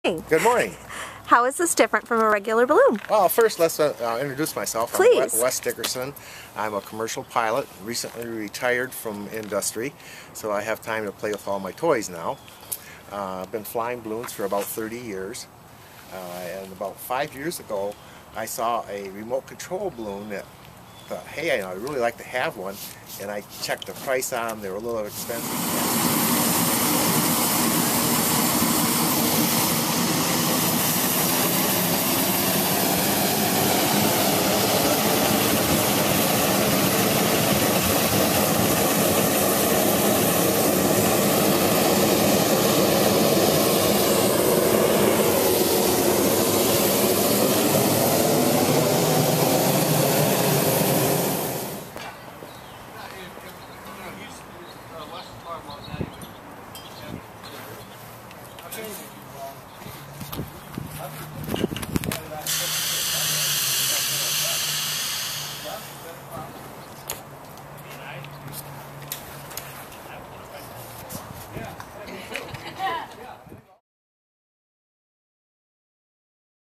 Good morning. How is this different from a regular balloon? Well, first let's introduce myself. Please. I'm Wes Dickerson. I'm a commercial pilot, recently retired from industry, so I have time to play with all my toys now. I've been flying balloons for about 30 years, and about 5 years ago I saw a remote control balloon that thought, hey, I'd really like to have one, and I checked the price on them. They were a little expensive.